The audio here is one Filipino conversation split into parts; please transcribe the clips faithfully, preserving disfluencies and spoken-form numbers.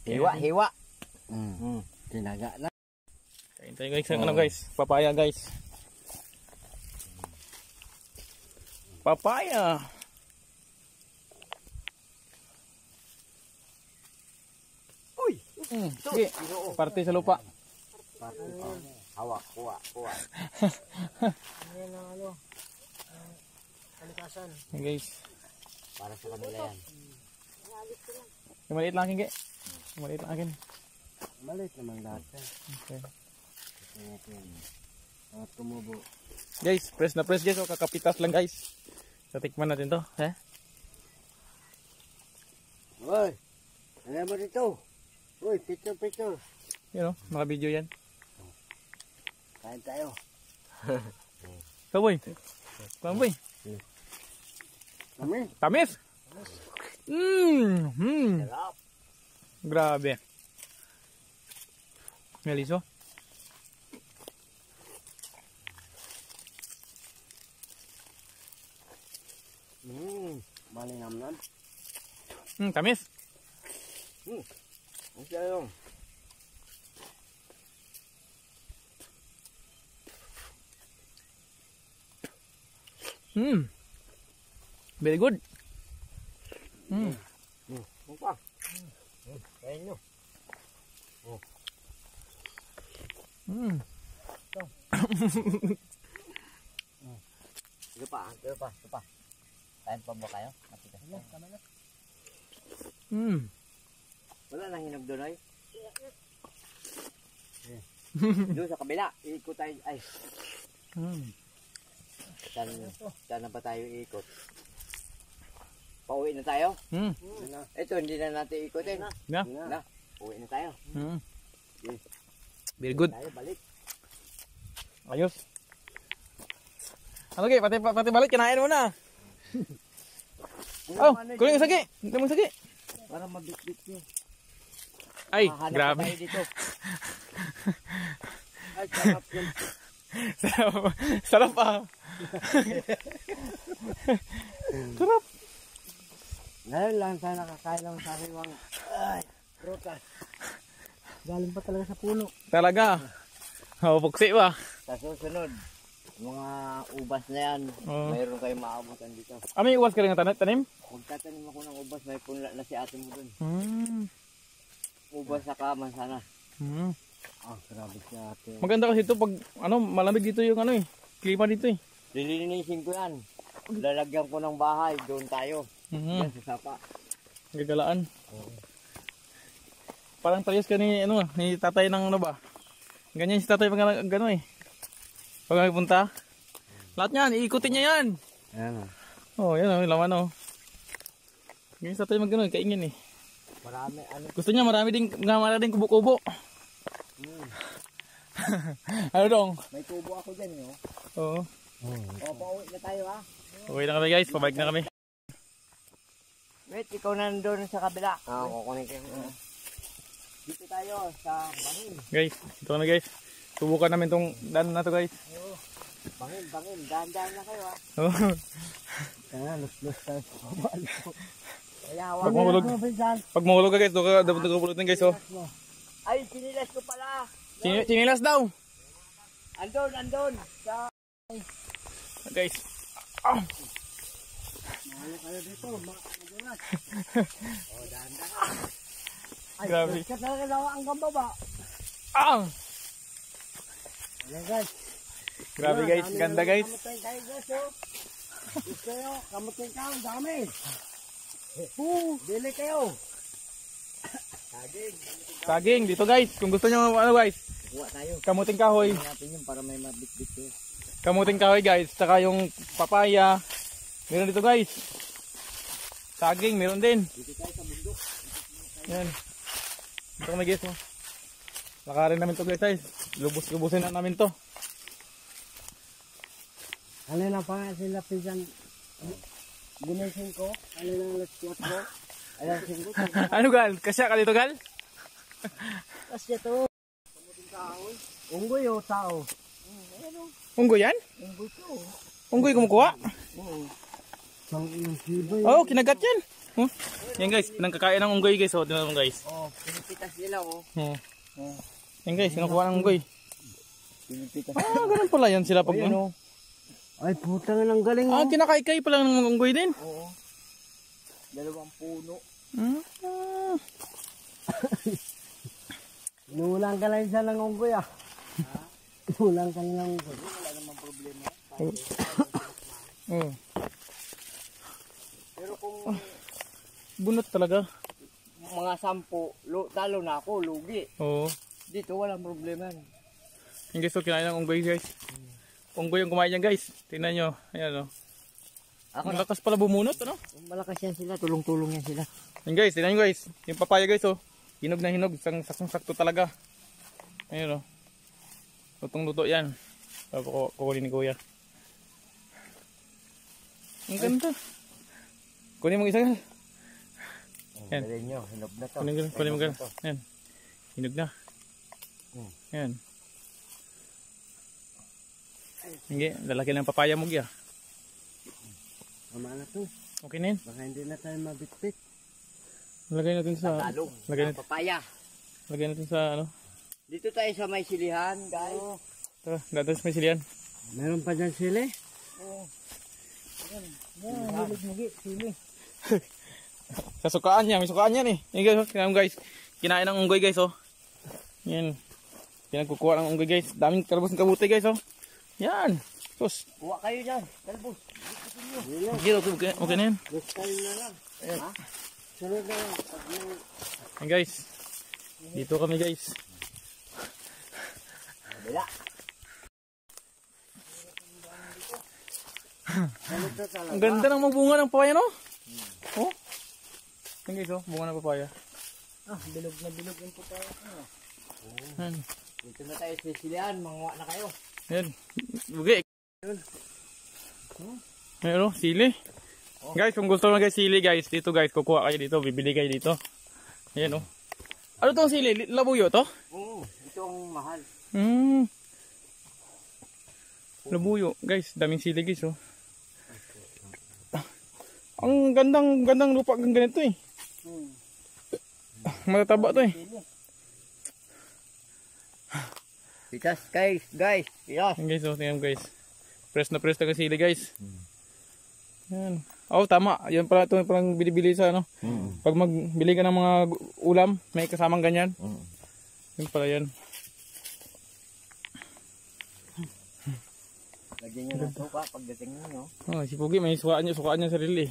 Hiwa, hiwa. Mm. Mm. Tinaga na. Kain tayo guys, ang ano guys, papaya guys. Papaya. Uy! Mm, sige, parte sa lupa. Parte pa. Hawak, kuha, kuha. Ayan ang ano, kalikasan. Hey guys. Para sa kanila yan. Yung maliit lang akin, Ge. Yung maliit lang akin. Maliit naman lahat. Okay. At tumubo. Guys, press na press guys. O, kakapitas lang guys. So, tikman natin to. Eh? Uy! Ano mo dito? Uy, picture, picture. Yun o, naka-video yan. Kain tayo. So, boy. Kuha boy. Kami? Tamis! Mmm! Mmm! Sarap. Grabe. Meliso. Mmm. Malinamnan. Hmm, tamis. Hmm. Ang sayang. Hmm. Very good. Hmm. Hmm. Ano pa? Hmm. Kain nyo. Oh. Hmm. Ito pa, ito pa, ito pa. Kain pa ba kayo? Matigas pa. Hmm. Wala nang hinog doon ay? Doon sa kabila, iikot tayo. Ay, Hmm. saan, saan na ba tayo iikot? Pauwi na tayo? Hmm. Ito, hindi na natin ikotin. Yeah. Na, uwi na tayo. Hmm. Yes. Very good. Tayo balik. Ayos. Ano Ge, pati pati balik kinain mo na. Oh, kuling sagi. Hindi mo sagi. Para mabit-bit nyo. Ay, Mahanap grabe. tayo dito. Ay, sarap yun. Sarap. Sarap ah. Sarap. Ngayon lang tayo nakakain ng sariwang ay, prutas. Galing pa talaga sa puno. Talaga. Oh, puksi ba? Sa susunod, mga ubas na yan, Oo. mayroon kayong maabutan dito. Ah, may uwas ka rin ng tanim? tanim? Magtatanim ako ng ubas, may punla na si ate mo dun. Hmm. Ubas sa kaman sana. Hmm. Ah, grabe si ate. Maganda kasi ito pag ano, malamig dito yung ano eh. Klima dito eh. Lilinisin ko yan. Lalagyan ko ng bahay, doon tayo. Mhm. Yan sa sapa. Gagalaan. Parang parehas ka ni ano, ni tatay ng ano ba? Ganyan si tatay pag gano'n eh. Pag nagpunta. Lahat niyan, iikutin niya yan. Ayan o. Oh, yan oh, laman oh. Ganyan si tatay mag gano'n, kaingin eh. Marami, ano. Gusto niya marami din, marami din kubo-kubo. Hmm. Ano dong? May tubo ako dyan eh. Oo. O, pauwi na tayo ha. Okay na kami guys, pabalik na kami. Wait, ikaw na doon sa kabila. Ah, kukunin kayo. Dito tayo sa bangin. Guys, ito kami guys. Subukan namin tong daan na to guys. Bangin, bangin. Dahan-dahan na kayo ha. Oh. Kaya, lus-lus tayo sa kabal. Kaya, Pag mahulog, pag mahulog ka guys, ito ka dapat nagpulutin guys oh. ay, sinilas ko pala. Sin sinilas daw. Andon, andon. Sa... Guys. Ah. Mahalo kayo dito. Magulat. O, dahan-dahan. Ay, Grabe. ka talaga dawa ang gambaba. Ah. Ayan guys. Grabe guys, ganda guys. Kamutin kayo guys oh. Gusto nyo, kamutin ka, ang dami. Uh, bili kayo. Saging. Saging dito guys. Kung gusto niyo ano guys, Kuha tayo. kamuting kahoy. Kuha natin yun para may mabit-bit eh. Kamuting kahoy guys, saka yung papaya. Meron dito guys. Saging meron din. Dito tayo sa bundok. Yan. Ito kami guys oh. Lakarin namin to guys guys. Lubos-lubusin na namin to. Ano na pa nga sila pisan? Ginising ko? Ano na alas kwatro? Ayan, singgo. Ano gal? Kasya ka dito gal? Kasi ito. Unggoy o tao? Unggoy yan? Unggoy to. Unggoy kumukuha? Sang inang sibay. Oo, oh, kinagat yan. Oh, yan guys, pinangkakain ng unggoy guys. Oh, tingnan mo guys. Oh, pinipitas nila oh. Oh. Oh. Yan guys, kinukuha ng unggoy. Pinipitas. Ah, ganun pala yan sila pag ano. Ay, putang ng galing Ah, oh. kinakaykay pala ng mga unggoy din. Oo. Dalawang puno. Hmm. Ah. Inulang ka lang siya ng unggoy ah. Ha? Inulang ka lang ng unggoy. Wala namang problema. Oh. Pero kung Bunot talaga. mga sampo, lo, talo na ako, lugi. Oo. Dito walang problema. Yung guys, so kinain ng unggoy guys. Unggoy yung kumain yan guys. Tingnan nyo. Ayan o. Ako Ang lakas pala bumunot ano. malakas yan sila, tulong-tulong yan sila. Yan guys, tingnan nyo guys. Yung papaya guys oh. Hinog na hinog. Isang saksong sakto talaga. Ayan o. Lutong luto yan. Tapos kukunin ni kuya. Ang ganda. Kunin mo isa gal. Yan. Galing nyo, hinog na to. Kunin mo gal. Kunin mo gal. Ayan. Hinog na. Ayan. Hindi, lalaki ng papaya mo gya. Tama na to. Okay na yun. Baka hindi na tayo mabitbit. Lagay natin sa... Talo, Lagay natin, papaya. lagay natin sa ano. Dito tayo sa may silihan, guys. Tara, datos may silihan. Meron pa dyan sili? Oo. Yan, hilig mugi, sili. Sa sukaan niya, may sukaan yan eh. Yan guys, oh. Tingnan mo guys. Kinain ng unggoy guys oh. Yan. Pinagkukuha ng unggoy guys. Daming talbos ng kabuti guys oh. Yan. Sus. Kuha kayo dyan, talbos. Okay, okay, okay na yan. Gusto na lang. Ayan. Ha? Sunod na lang. Pag may... Yan guys. Dito kami guys. Bila. Ganito talaga. Ang ganda ng magbunga ng papaya no? Oh. Yan guys oh, bunga ng papaya. Ah, bilog na bilog yung papaya. Yan. Dito na tayo sa silihan, manguha na kayo. Yan. Bugi. Meron, sili. Guys, kung gusto mo guys sili guys, dito guys, kukuha kayo dito, bibili kayo dito. Ayan oh. Ano tong sili? Labuyo to? Oo, ito ang mahal. Hmm. Labuyo, guys, daming sili guys oh. Ang gandang gandang lupa ng ganito eh. Hmm. Matataba to eh. Pitas guys, guys. Pitas. Yan guys, oh, tingnan mo guys. Press na press na sili guys. Yan. Oh, tama. Yan pala ito parang bili-bili sa ano. Mm. Pag magbili ka ng mga ulam, may kasamang ganyan. Mm. Yan pala yan. Lagyan nyo ng suka pagdating nyo. Oh, si Pugi may sukaan niya, sukaan niya sarili.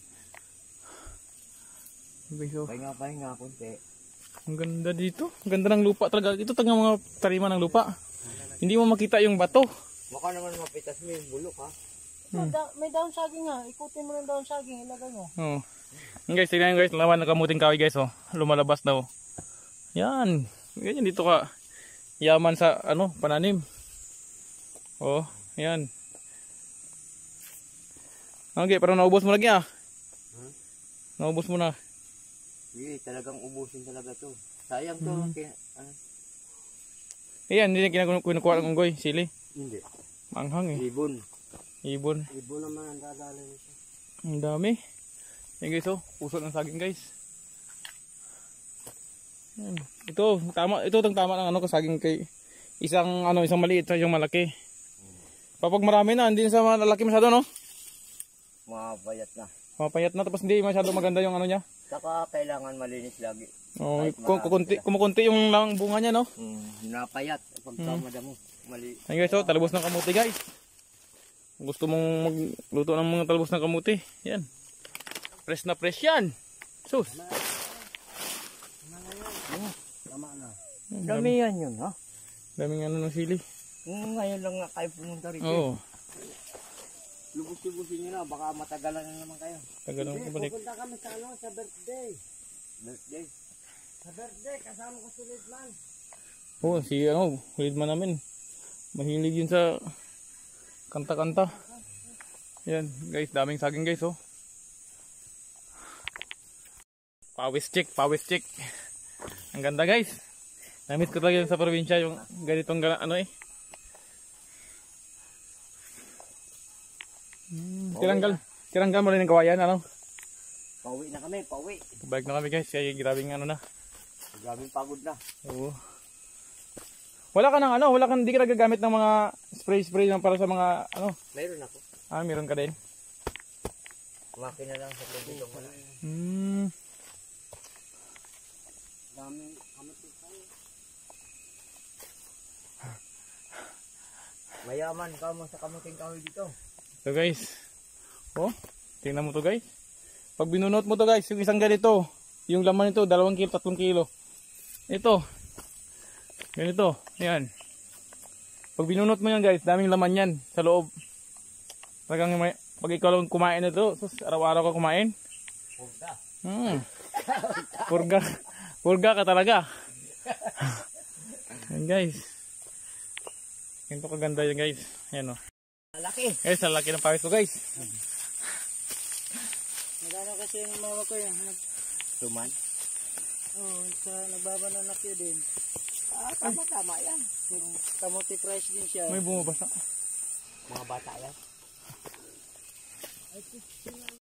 Guys, oh. Pahinga, pahinga, kunti. Ang ganda dito. Ang ganda ng lupa talaga. Ito talaga mga tarima ng lupa. Hindi mo makita yung bato. Baka naman mapitas mo yung bulok ha. Hmm. Da- may down saging nga. Ikutin mo ng down saging. Ilagay mo. Oh. Yan guys, tingnan nyo guys. Laman ng kamuting kahoy guys. Oh. Lumalabas na oh. Yan. Ganyan dito ka. Yaman sa ano, pananim. Oh, yan. Okay, parang naubos mo lagi ah. Huh? Naubos mo na. Sige, talagang ubusin talaga to. Sayang to. Hmm. Kaya, ano? Ayan, hindi na kinukuha ng unggoy. Sili. Hindi. Manghang eh. Ibon. Ibon. Ibon naman ang dadali nito. Ang dami. Yan guys oh. Puso ng saging guys. Yan. Ito, tama. Ito ang tama ng ano kasaging kay isang ano, isang maliit sa isang malaki. Kapag marami na, hindi na sa malaki masyado no? Mapayat na. Mapayat na tapos hindi masyado maganda yung ano niya. Saka kailangan malinis lagi. Oh, Kahit kung kukunti, kumukunti yung lang bunga niya no. Mm, napayat. Pagka Hmm. madamo. Mali. Ayun guys, oh, talbos ng kamuti guys. Kung gusto mong magluto ng mga talbos ng kamuti, yan. Fresh na fresh yan. Sus. Tama na. Yan, Dami yan yun ha. daming ano ng sili. Mm, ngayon lang nga kayo pumunta rito. Oo. Lubos-lubosin nyo na. Baka matagalan na naman kayo. Tagal lang pabalik. Pupunta kami sa ano, sa birthday. Birthday? Sa birthday, kasama ko si Lidman. Oo, si ano, Lidman namin. Mahilig yun sa kanta-kanta. Yan, guys, daming saging guys, oh. Pawis check, pawis check. Ang ganda guys. Namiss ko talaga yun sa probinsya yung ganitong gana, ano eh. Hmm, tiranggal, tiranggal mo rin ng kawayan, ano? Pauwi na kami, pauwi. Balik na kami guys, kaya grabing ano na. Grabing pagod na. Oo. Wala ka ng ano, wala kang, hindi ka nagagamit ng mga spray-spray lang para sa mga ano. Mayroon ako. Ah, meron ka din. Kumaki na lang sa tubig yung wala. Hmm. Daming kamuting kahoy. Mayaman ka mo sa kamuting kahoy dito. So guys. Oh, tingnan mo to guys. Pag binunot mo to guys, yung isang ganito, yung laman nito, dalawang kilo, tatlong kilo. Ito. Ganito. Yan. Pag binunot mo yan guys, daming laman yan sa loob. Talagang may, pag ikaw lang kumain na to, sus, araw-araw ka kumain. Purga. Hmm. Purga. Purga ka talaga. Yan guys. Ganito kaganda yan guys. Yan o. Malaki. Guys, ang laki ng pawis ko guys. Nagano kasi yung mama ko yung nag, Tuman. oh, sa nagbabanana ko din. Ah, tama tama yan. Yung kamuti price din siya. May bumabasa. Mga bata yan.